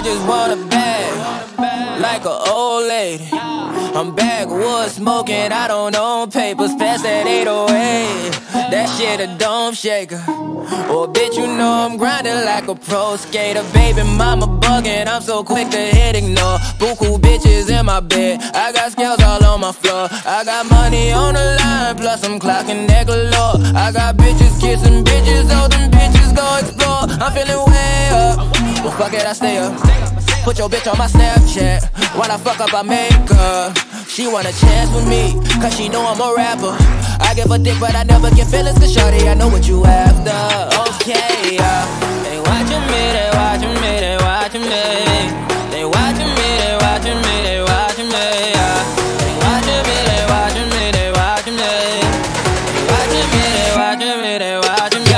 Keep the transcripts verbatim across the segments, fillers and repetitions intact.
just want a bag, like an old lady. I'm backwoods smoking, I don't own papers, pass that eight oh eight. That shit a dome shaker. Oh bitch, you know I'm grinding like a pro skater. Baby mama bugging, I'm so quick to hit ignore. Buku bitches in my bed, I got scales all on my floor. I got money on the line, plus I'm clocking that galore. I got bitches kissing bitches, all them bitches go explore. I'm feeling way up, well fuck it, I stay up. Put your bitch on my Snapchat, while I fuck up I make her. She want a chance with me, cause she know I'm a rapper. I give a dick but I never get feelings, cause shawty I know what you after. Okay, uh, they watching me, they watching me, they watching me. They watching me, they watching me, they watching me, uh. They watching me, they watching me, they watching me. They watching me, they watching me, they watching me.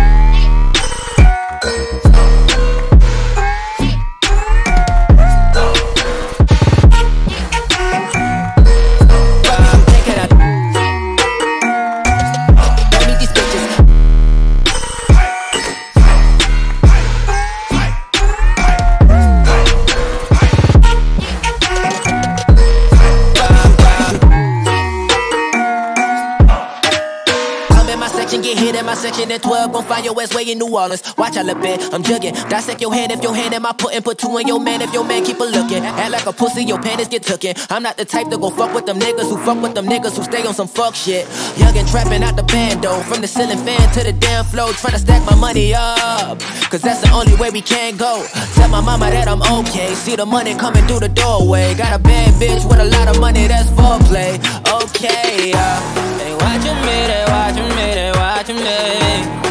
Get hit in my section at twelve, gon' find your ass way in New Orleans. Watch I look bad, I'm jugging. Dissect your hand if your hand in my puttin'. Put two in your man if your man keep a looking. Act like a pussy, your panties get tookin'. I'm not the type to go fuck with them niggas who fuck with them niggas who stay on some fuck shit. Young and trappin' out the bando, from the ceiling fan to the damn floor, tryna stack my money up, cause that's the only way we can go. Tell my mama that I'm okay, see the money coming through the doorway. Got a bad bitch with a lot of money, that's foreplay. Okay, uh, they watching me, they watching me, they watching me.